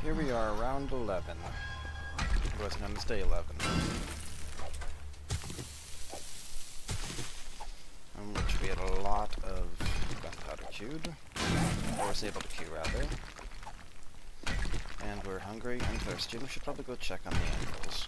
Here we are, round 11. Otherwise known as day 11. In which we had a lot of gunpowder queued. Or was able to queue, rather. And we're hungry and thirsty, and we should probably go check on the anvils.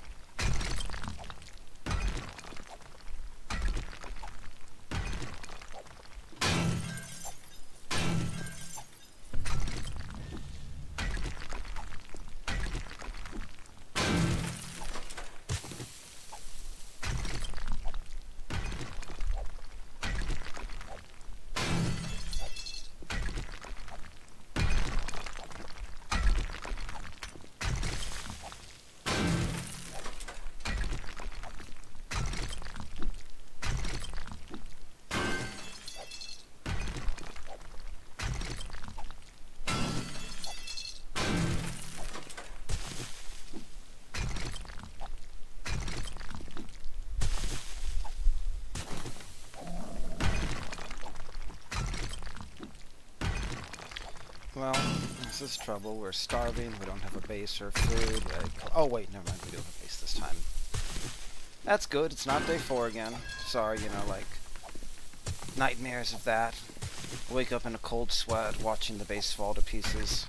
Well, this is trouble. We're starving, we don't have a base or food. Oh wait, never mind, we do have a base this time. That's good, it's not day 4 again. Sorry, you know, like, nightmares of that. Wake up in a cold sweat, watching the base fall to pieces.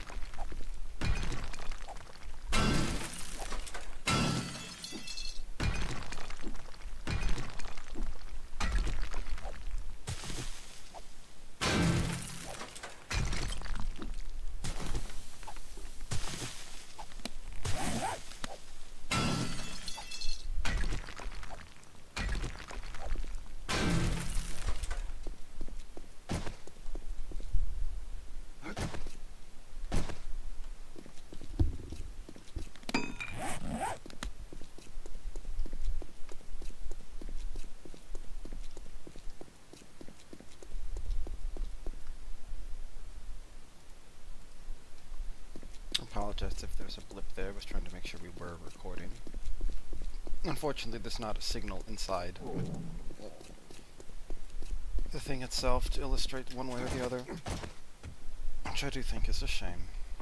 Apologize if there's a blip there. I was trying to make sure we were recording. Unfortunately, there's not a signal inside the thing itself to illustrate one way or the other, which I do think is a shame.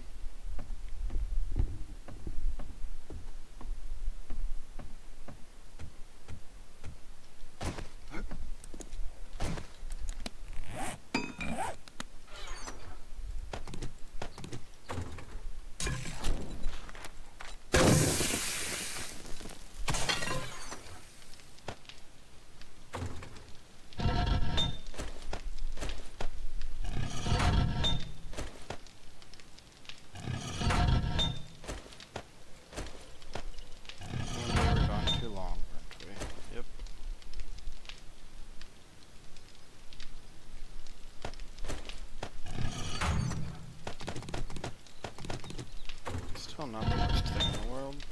Still not the worst thing in the world.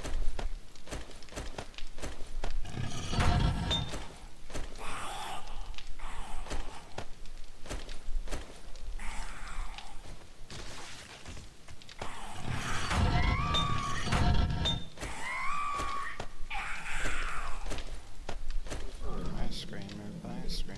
Ice screamer, ice screamer.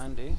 90.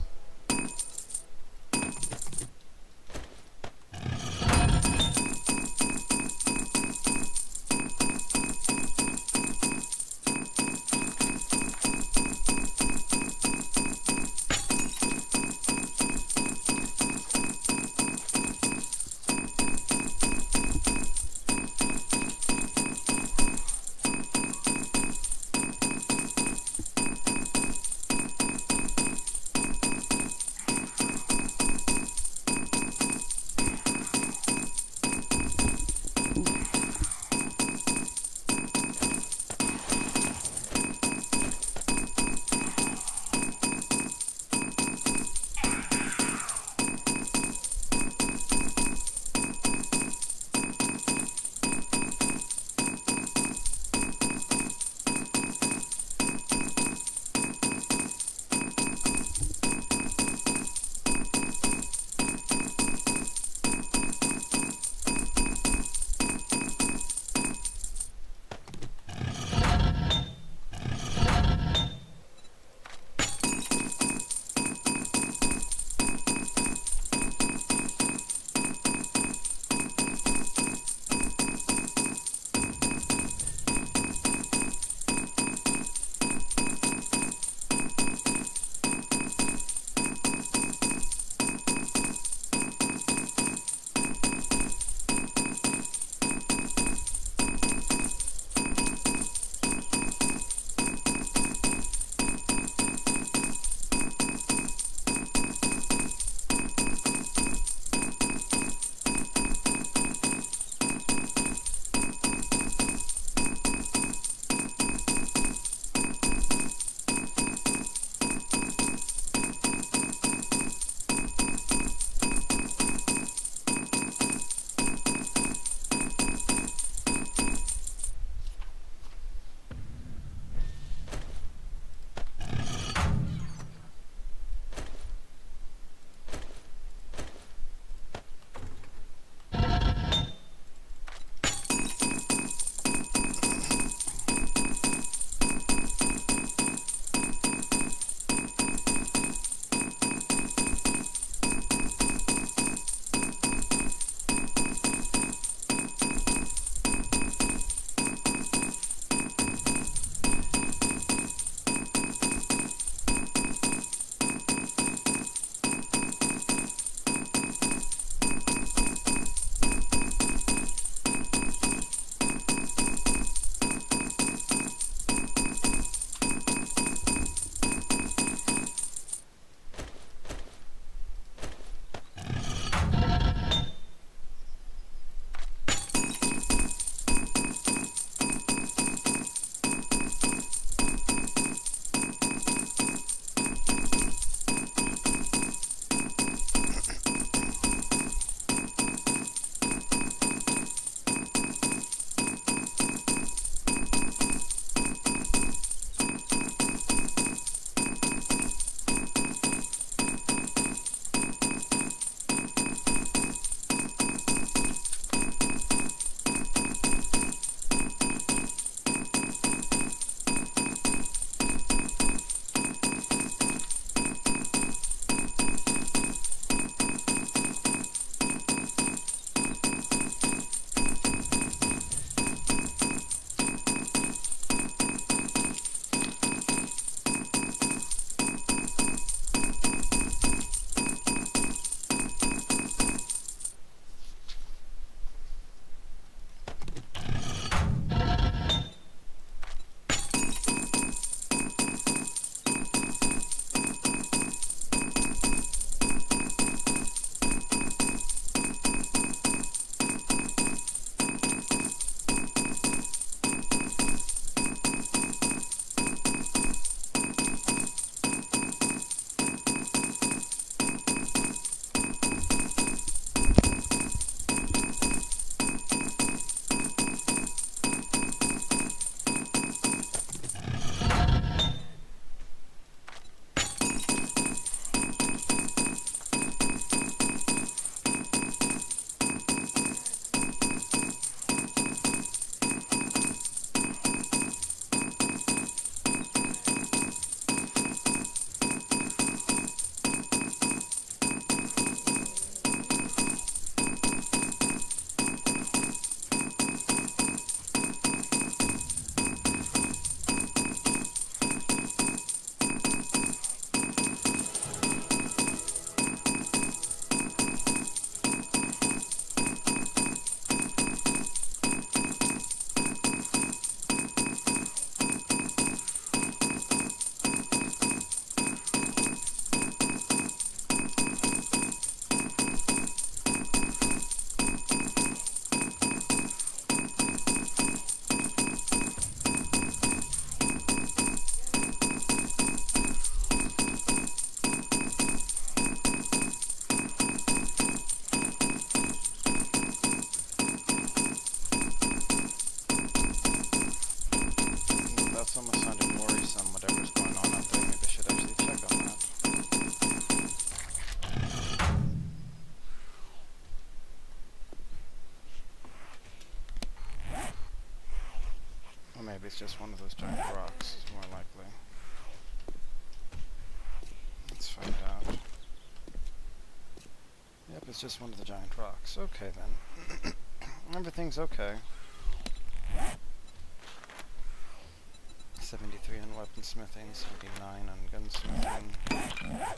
Maybe it's just one of those giant rocks, it's more likely. Let's find out. Yep, it's just one of the giant rocks. Okay then. Everything's okay. 73 on weaponsmithing, 79 on gunsmithing.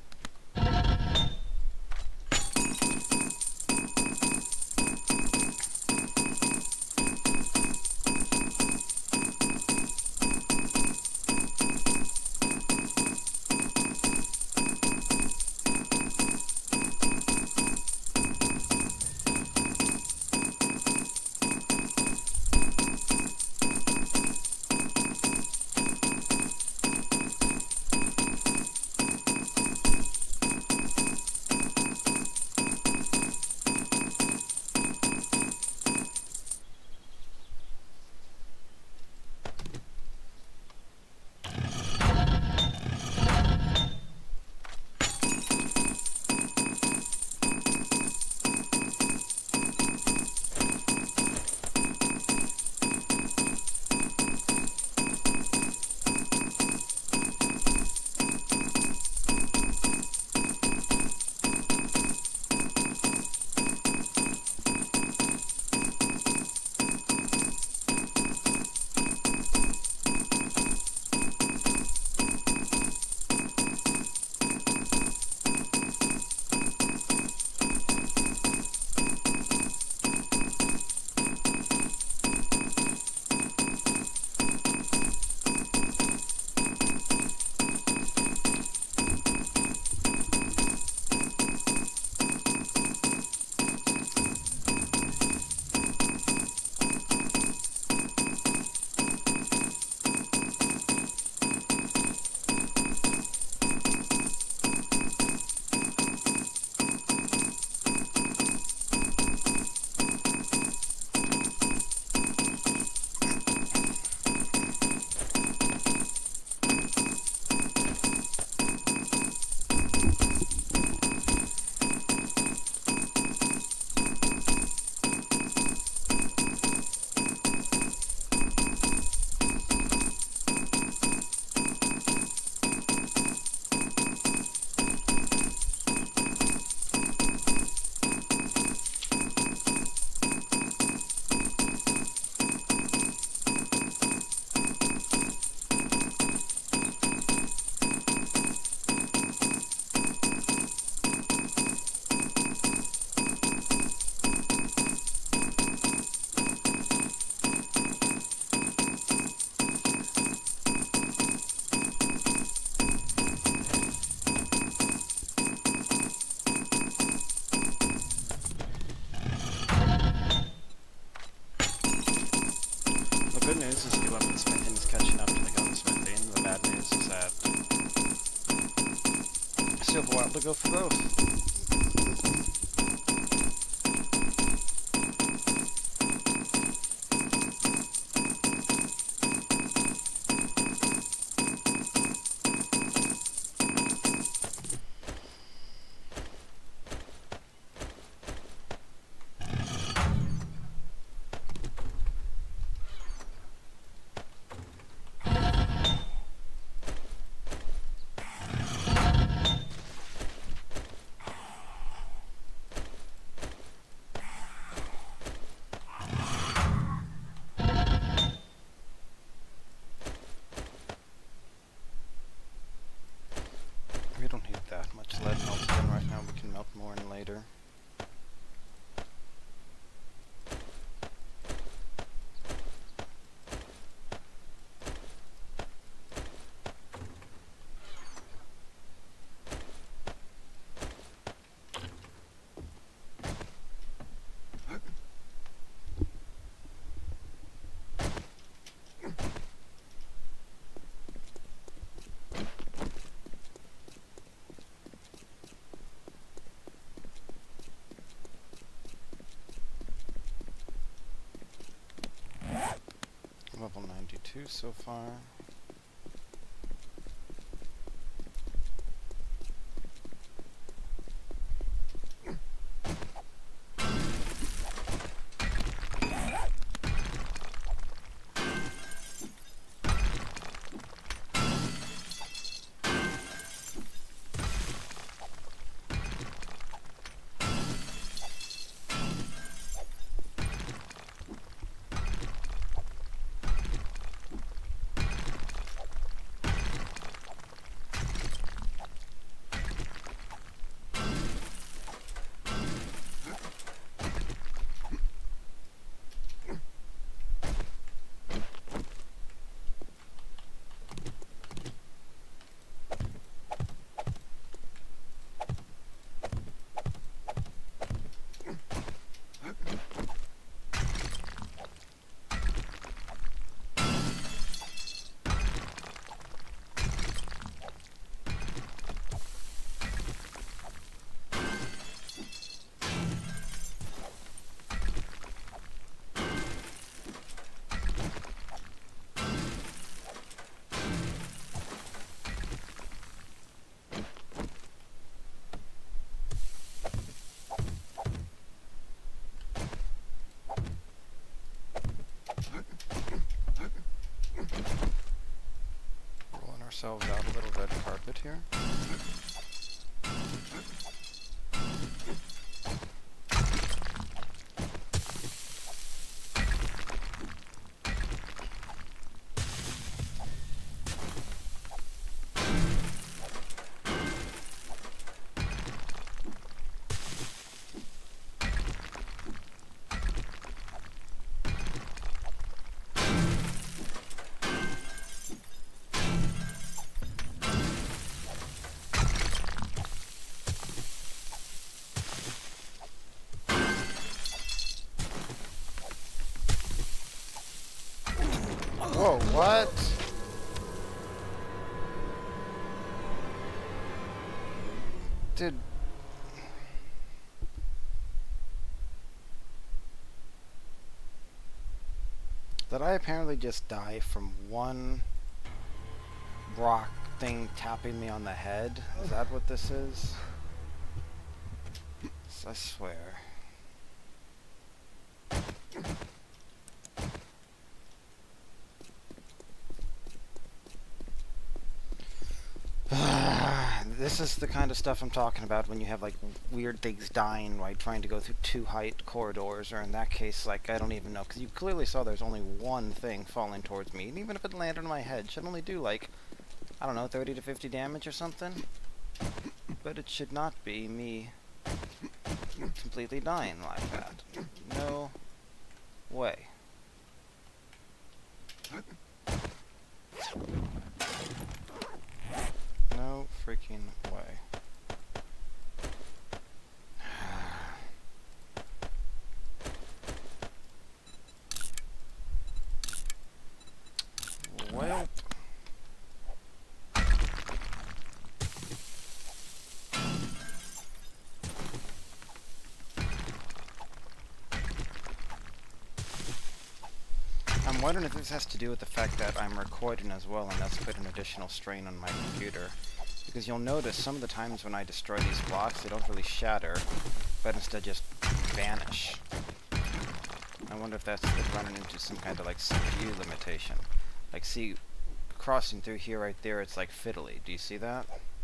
Still have a while to go for both. We don't need that much lead melted in right now, we can melt more in later. Level 92 so far. ourselves out a little red carpet here. Whoa, what? Did I apparently just die from one rock thing tapping me on the head? Is that what this is? I swear. This is the kind of stuff I'm talking about when you have like weird things dying while trying to go through two height corridors, or in that case, like, I don't even know, because you clearly saw there's only one thing falling towards me, and even if it landed on my head, it should only do like, I don't know, 30 to 50 damage or something. But it should not be me completely dying like that. No way. No freaking way. Well. I'm wondering if this has to do with the fact that I'm recording as well, and that's put an additional strain on my computer. Because you'll notice some of the times when I destroy these blocks, they don't really shatter, but instead just vanish. I wonder if that's running into some kind of like CPU limitation. Like, see, crossing through here right there, it's like fiddly. Do you see that?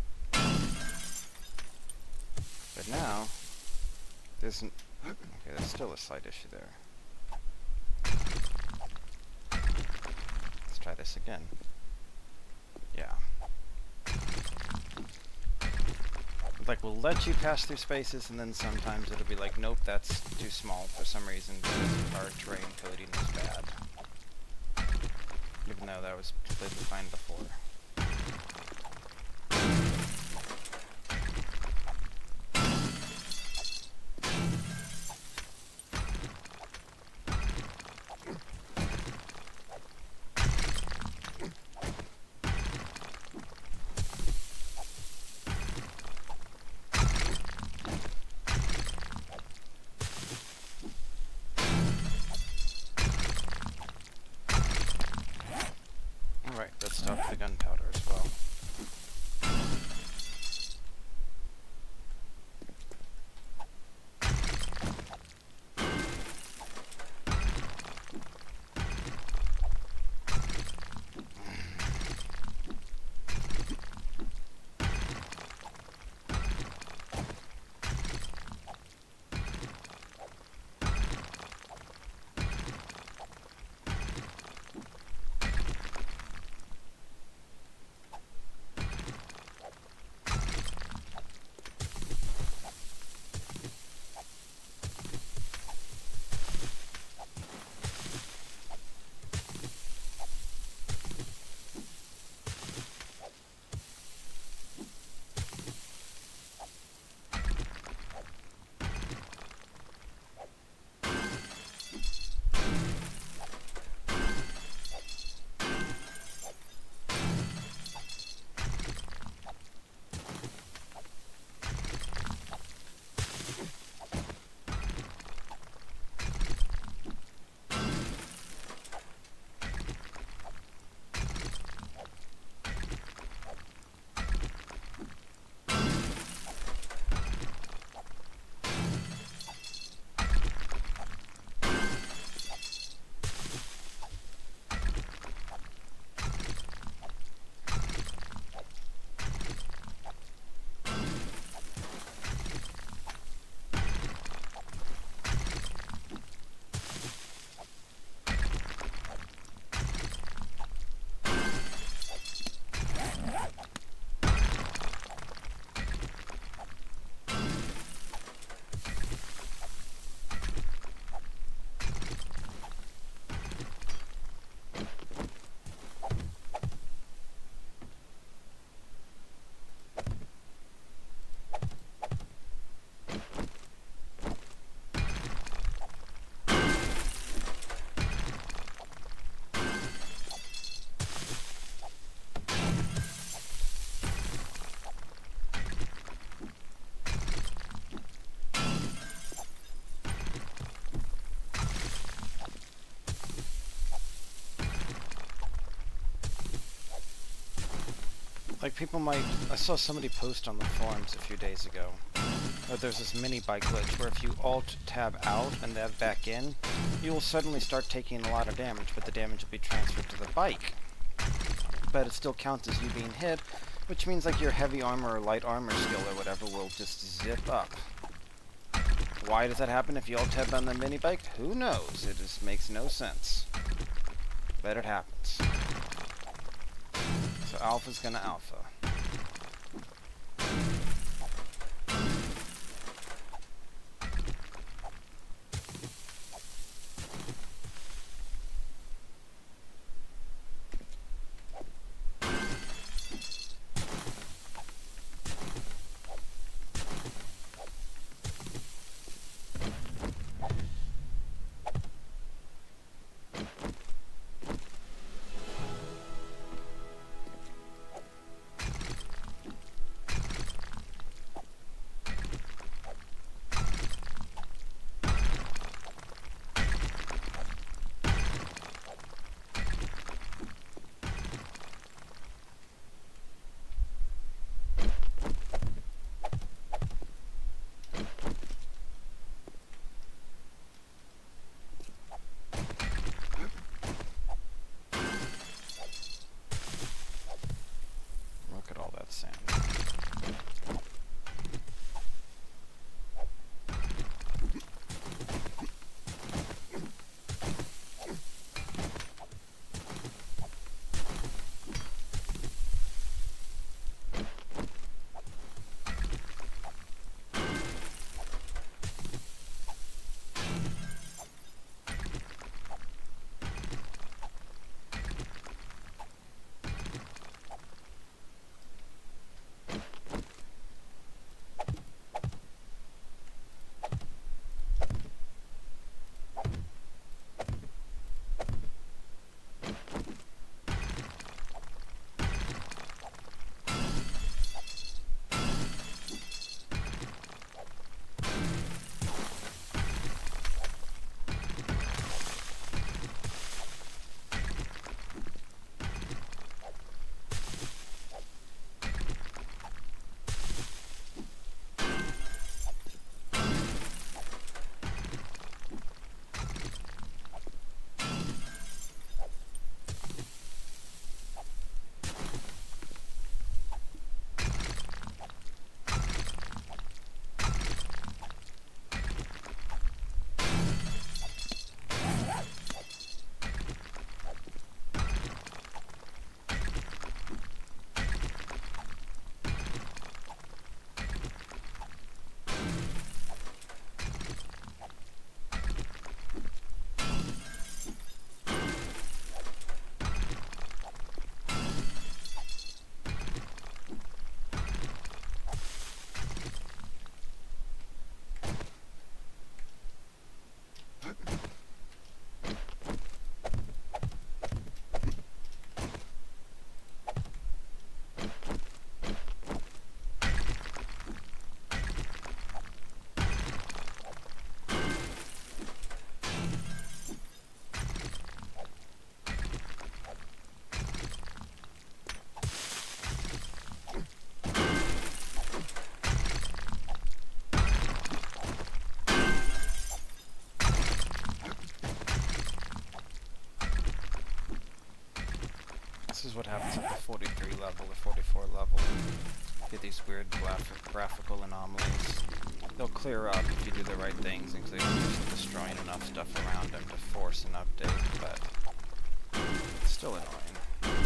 But now, there's okay, there's still a slight issue there. Let's try this again. Yeah. Like, we'll let you pass through spaces, and then sometimes it'll be like, nope, that's too small for some reason because our terrain coding is bad. Even though that was completely fine before. Let's stop the gunpowder. Like, people might... I saw somebody post on the forums a few days ago that there's this mini bike glitch where if you alt-tab out and then back in, you will suddenly start taking a lot of damage, but the damage will be transferred to the bike. But it still counts as you being hit, which means like your heavy armor or light armor skill or whatever will just zip up. Why does that happen if you alt-tab on the mini bike? Who knows? It just makes no sense. But it happens. So alpha's gonna alpha. Look at all that sand. This is what happens at the 43 level, the 44 level. You get these weird graphical anomalies. They'll clear up if you do the right things, including just destroying enough stuff around them to force an update, but it's still annoying.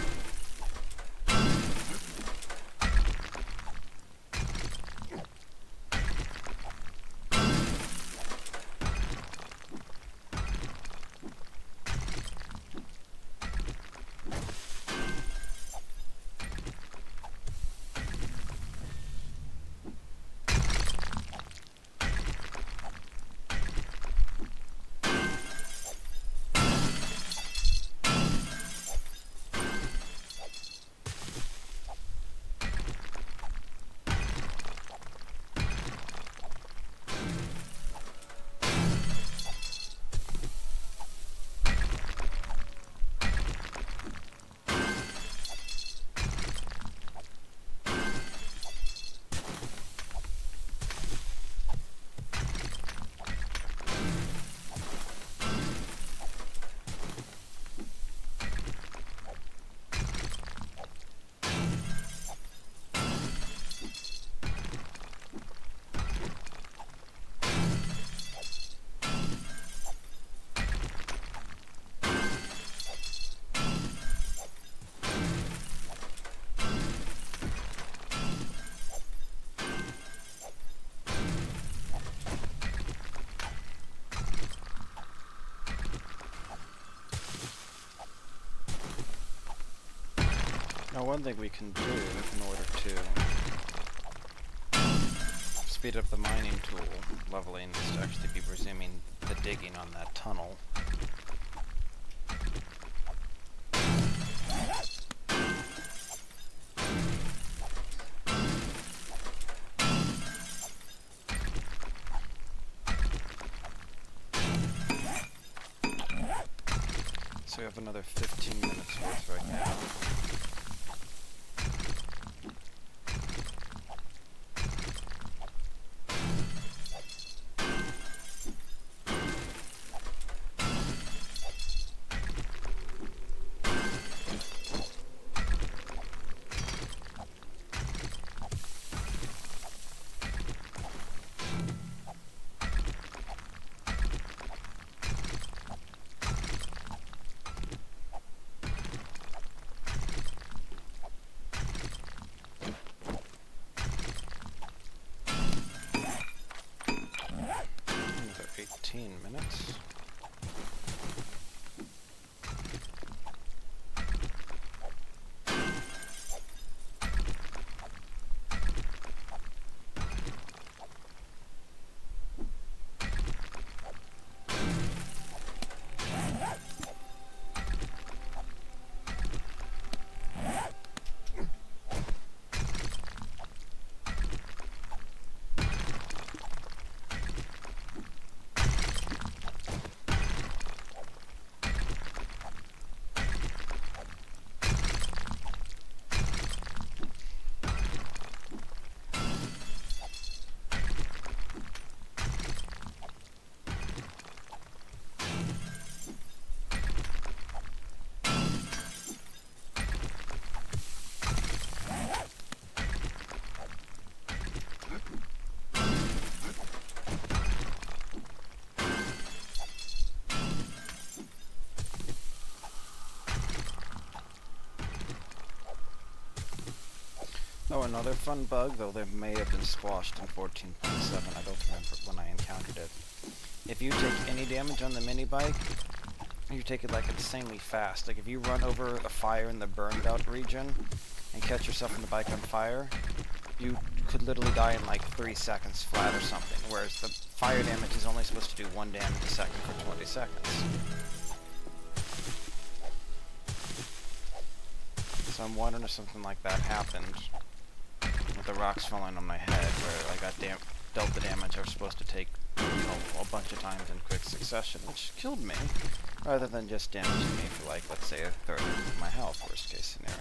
one thing we can do in order to speed up the mining tool leveling is to actually be resuming the digging on that tunnel. So we have another 15 minutes worth right now. Another 18 minutes. Oh, another fun bug, though there may have been squashed in 14.7, I don't remember when I encountered it. If you take any damage on the mini bike, you take it like insanely fast. Like if you run over a fire in the burned out region and catch yourself in the bike on fire, you could literally die in like 3 seconds flat or something, whereas the fire damage is only supposed to do 1 damage a second for 20 seconds. So I'm wondering if something like that happened with the rocks falling on my head, where I got dealt the damage I was supposed to take, you know, a bunch of times in quick succession, which killed me, rather than just damaging me for, like, let's say a third of my health, worst case scenario.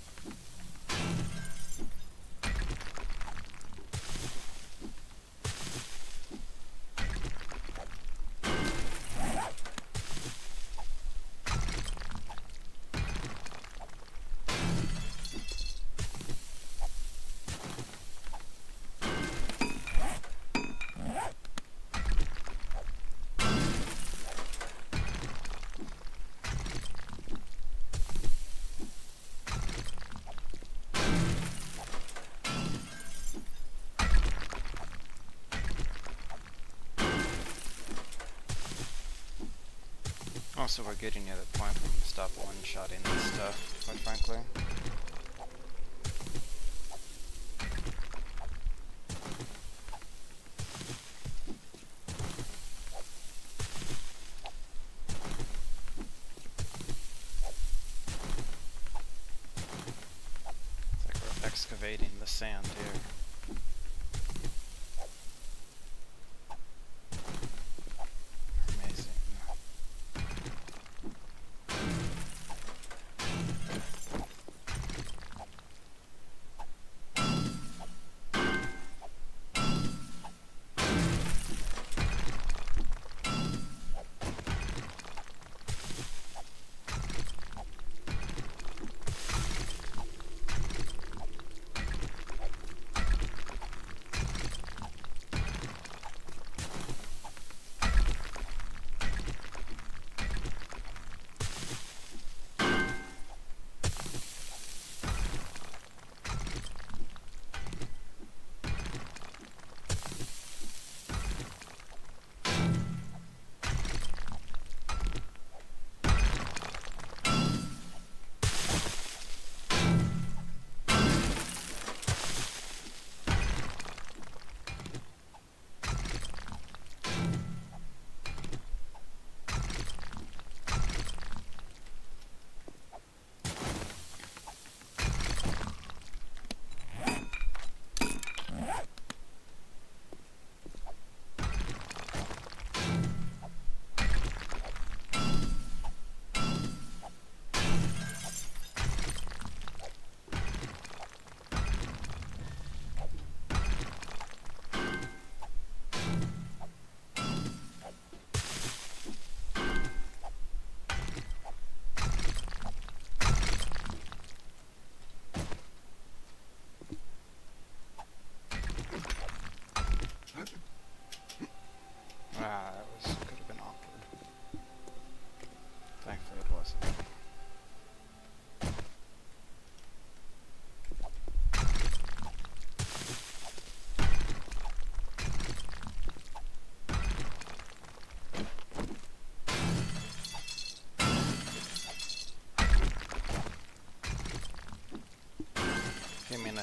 Also, we're getting near the point where I'm going to stop one-shotting this stuff, quite frankly. It's like we're excavating the sand here.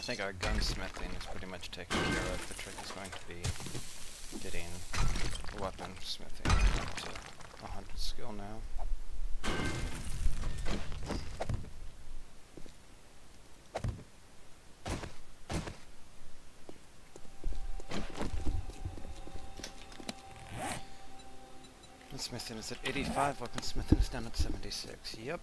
think our gunsmithing is pretty much taken care of. The trick is going to be getting weaponsmithing up to 100 skill now. Gunsmithing is at 85, weaponsmithing is down at 76. Yep.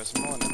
There's morning.